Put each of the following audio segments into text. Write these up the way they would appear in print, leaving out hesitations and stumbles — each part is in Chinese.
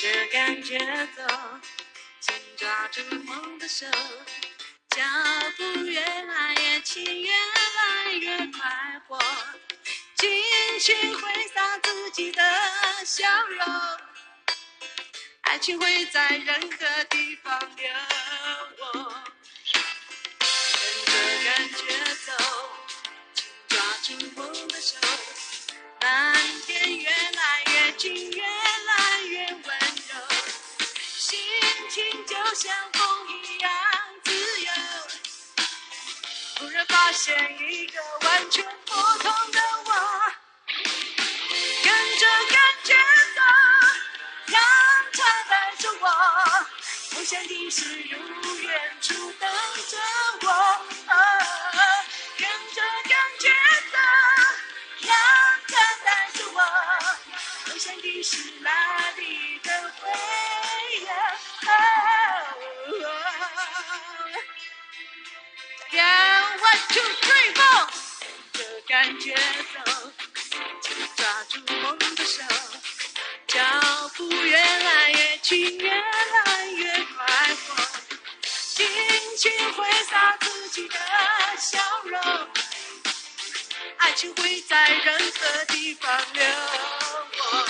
着感觉走，紧抓住梦的手，脚步越来越轻，越来越快活，尽情挥洒自己的笑容，爱情会在任何地方流淌，跟着感觉走，紧抓住梦的手，蓝天越来越近，越来越温柔，心情就像风一样自由，突然发现一个完全不同的我，跟着感觉走，让它带着我，梦想的事如远处等着我，跟着感觉走，让它带着我，梦想的是哪里都会有。Yeah, 1, 2, 3, 4，跟着感觉走，紧抓住梦的手，脚步越来越轻，越来越快活，尽情挥洒自己的笑容，爱情会在任何地方流淌，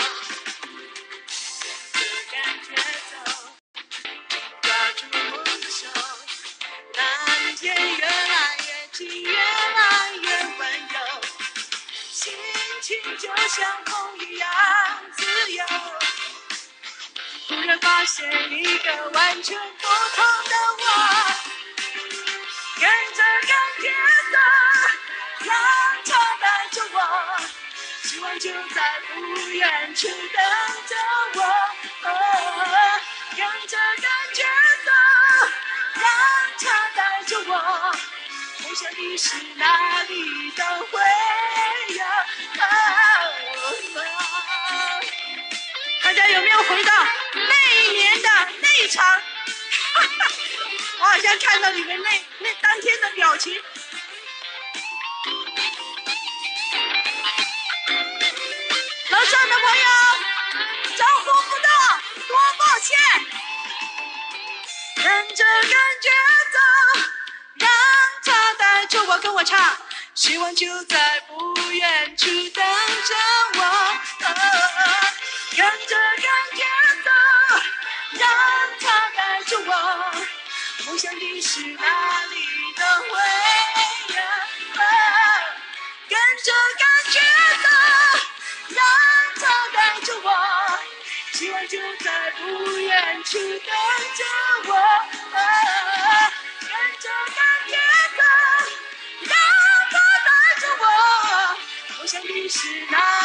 跟着感觉走，抓住梦的手，蓝天越来越近，越来越温柔，心情就像风一样自由，突然发现一个完全不同的我，跟着感觉走，让它带着我，希望就在不远处等着我，跟着感觉走，让它带着我，梦想的事哪里都会有。大家有没有回到那一年的那一场？我好像看到你们那当天的表情。楼上的朋友，招呼不到，多抱歉。跟着感觉走，让它带着我，跟我唱，希望就在不远处等着我，跟着感觉走，让它带着我，梦想的事哪里都会有，跟着感觉走，让它带着我，希望就在不远处等着我，跟着感觉走，让它带着我，梦想的事哪